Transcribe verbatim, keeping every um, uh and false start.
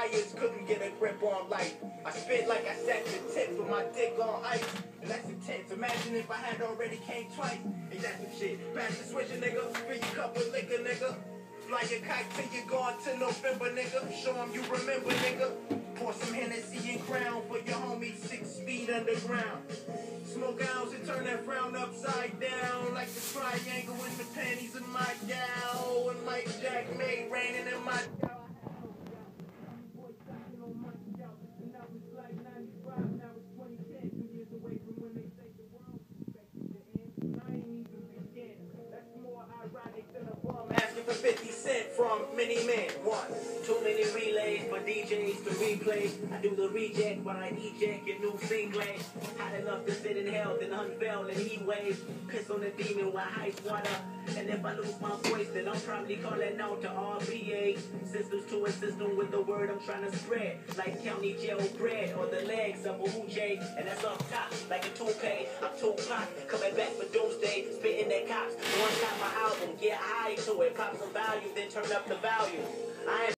tires couldn't get a grip on life. I spit like I set the tip with my dick on ice. And that's intense. Imagine if I had already came twice. Ain't that some shit? Pass the switcher, nigga. Fill your cup with liquor, nigga. Fly your kite till you gone to November, nigga. Show 'em you remember, nigga. Pour some Hennessy and Crown for your homie six feet underground. Smoke ounce and turn that frown upside down like the triangle in the panties of my gal. And Mike Jack made raining in my gal. And that was like ninety-five, now it's twenty ten, two years away from when they say the world expected to end. I ain't even begin. That's more ironic than a bum asking for fifty cent from many men. One. Too many relays for D Js to replay. I do the reject when I eject your new single. Hot enough to sit in hell, then unveil in heat waves. Piss on the demon while ice water. And if I lose my voice, then I'm probably calling out to R P A. Systems to a system with the word I'm trying to spread. Like county jail bread or the legs of a J. And that's up top, like a toupee. I'm Tupac, coming back for doomsday. Spitting that cops. One time my album, get high to it. Pop some value, then turn up the value. I ain't